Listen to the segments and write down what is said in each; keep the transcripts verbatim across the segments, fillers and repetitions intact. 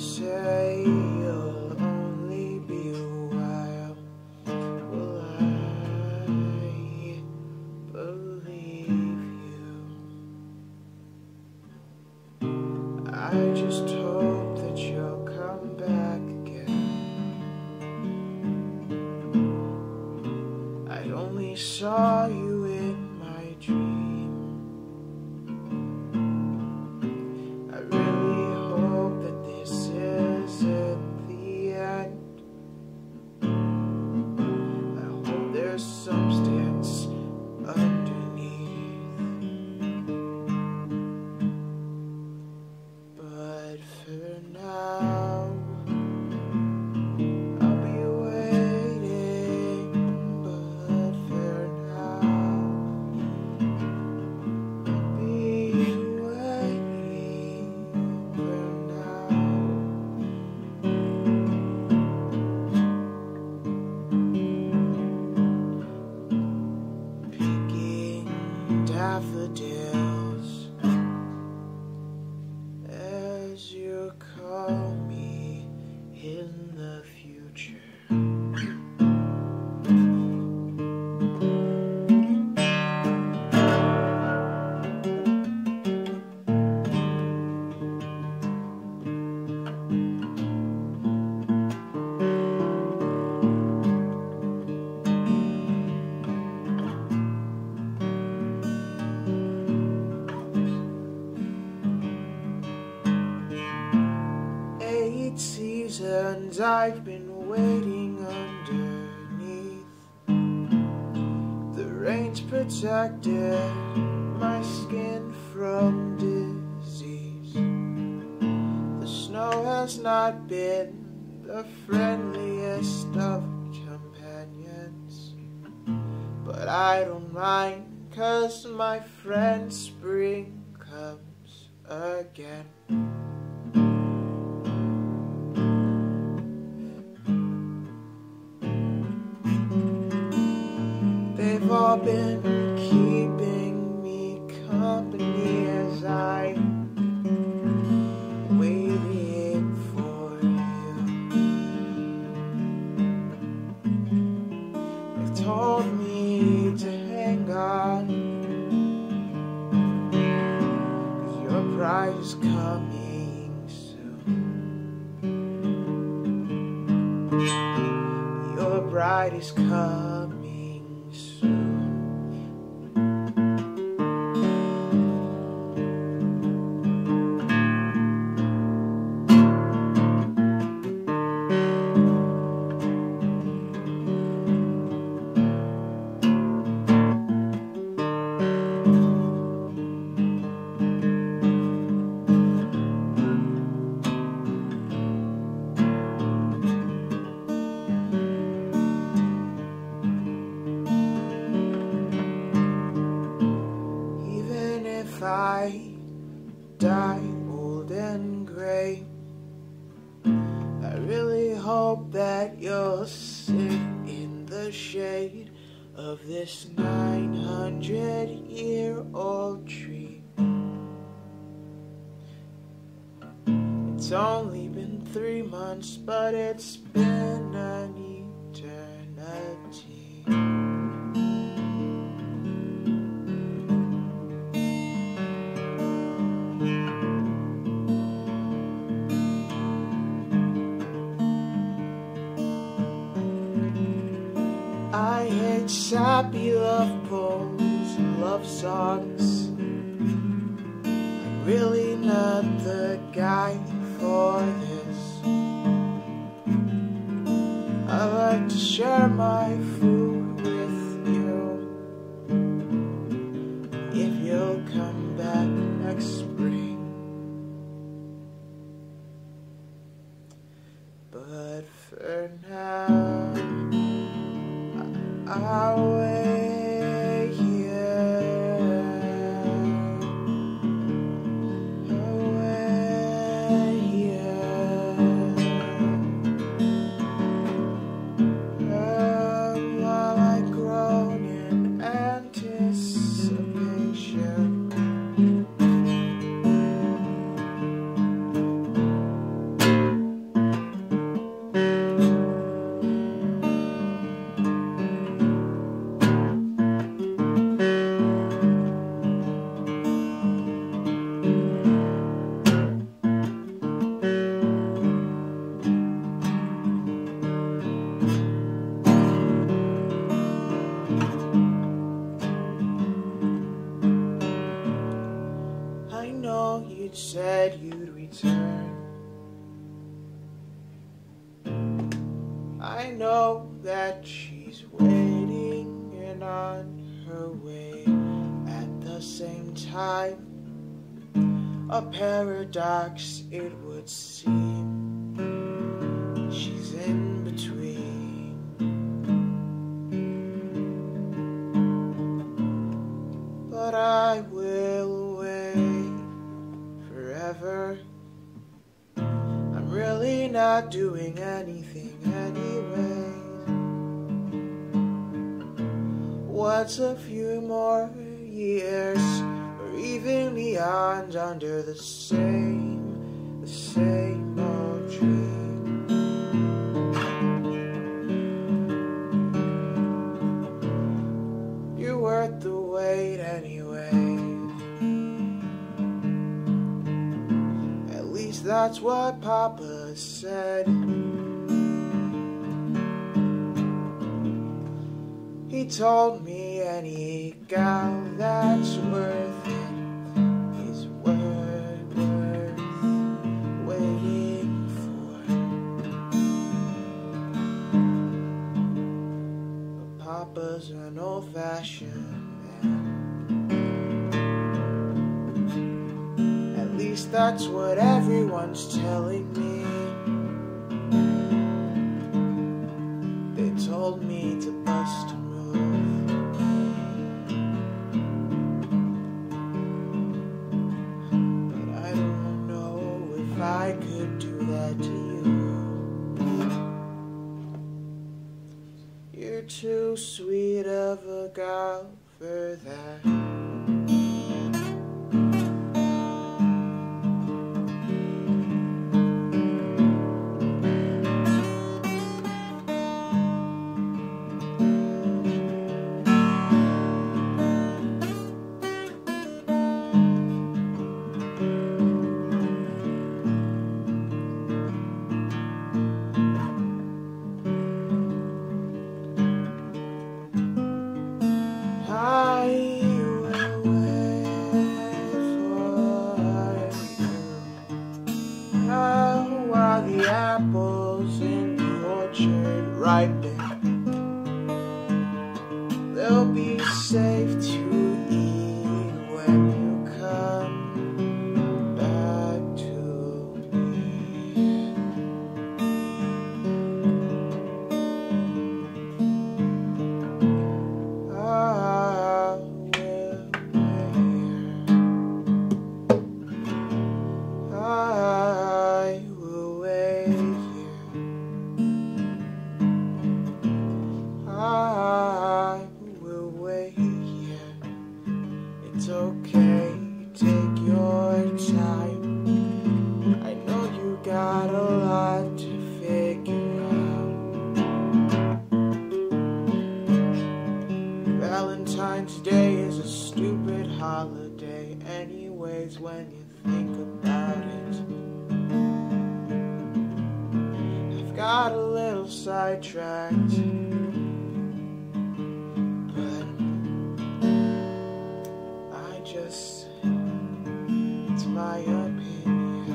say you'll only be a while. Will I believe you? I just hope that you'll come back again. I only saw you in my dream. I really hope that this isn't the end. I hope there's substance underneath. But for now, I'll be waiting. But for now, I'll be waiting. For now, picking daffodils as you call me in the future. Eight seasons I've been waiting underneath. The rain's protected my skin from disease. The snow has not been the friendliest of companions, but I don't mind, 'cause my friend spring comes again. They've all been keeping me company as I waiting for you. They've told me to hang on, 'cause your bride is coming soon. Your bride is coming soon. If I die old and gray, I really hope that you'll sit in the shade of this nine hundred year old tree. It's only been three months, but it's been an eternity. I hate sappy love poems and love songs. I'm really not the guy for this. I like to share my food with you. If you'll come back next spring. But for now, I'll wait here. I'll wait here. Oh, while I groan in anticipation. know that she's waiting and on her way. At the same time, a paradox it would seem, she's in between. But I will wait forever. I'm really not doing anything anyway. What's a few more years, or even beyond, under the same, the same old dream? You're worth the wait anyway. At least that's what Papa said. He told me any gal that's worth it is worth, worth waiting for. But Papa's an old-fashioned man. At least that's what everyone's telling me. They told me to bust a move. I could do that to you. You're too sweet of a girl for that. While the apples in the orchard ripen, they'll be safe to eat when you come back to me. I will wait. I I will wait, yeah. It's okay, take your time. I know you got a lot to figure out. Valentine's Day is a stupid holiday anyways when you think about it. I've got a little sidetracked. Just, it's my opinion.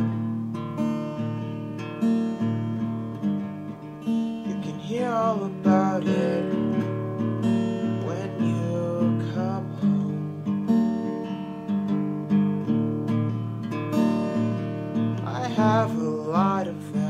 You can hear all about it when you come home. I have a lot of